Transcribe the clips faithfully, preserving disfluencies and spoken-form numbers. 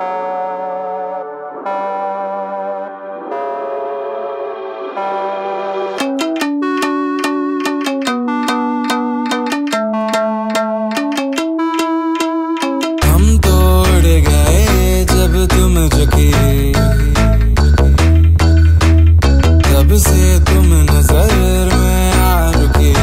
तब से तुम नजर में आ रुके,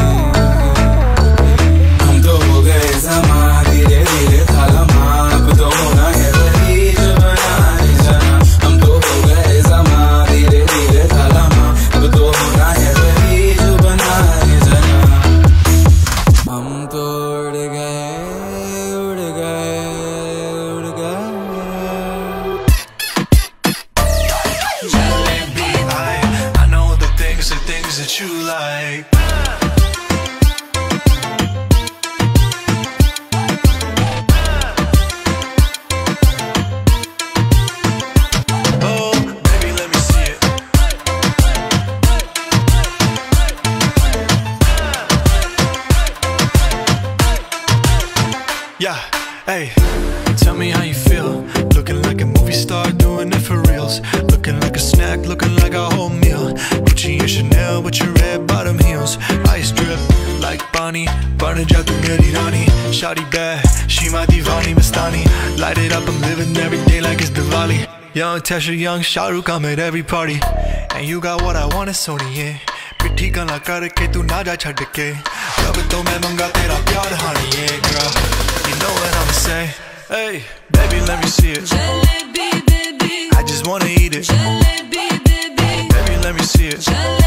हम तो हो गए समा धीरे धीरे था लम्हा, अब तो होना है वही जो बनाने जाना। हम तो हो गए समा धीरे धीरे था लम्हा, अब तो होना है वही जो बनाने जाना। हम तो उड़ गए उड़ गए उड़ गए। The things that you like. Oh, baby, let me see it. Yeah, hey, tell me how you feel. Looking like a movie star, doing it for reals. Looking like a snack, looking like a whole meal. Gucci and Chanel with your red bottom heels. Ice drip like Bonnie, burning out the meri rani. Shawty bad, she my divani Mastani. Light it up, I'm living every day like it's Diwali. Young Tesha, young Shah Rukh, I'm at every party. And you got what I want, it's Sony. पिट्ठी गला करके तू ना जा छड़ के, जब तो मैं मंगा तेरा प्यार honey, yeah girl. You know what I'ma say? Hey, baby, let me see it. Jalebi, baby, I just wanna eat it. Jalebi, baby, baby, let me see it. Jalebi.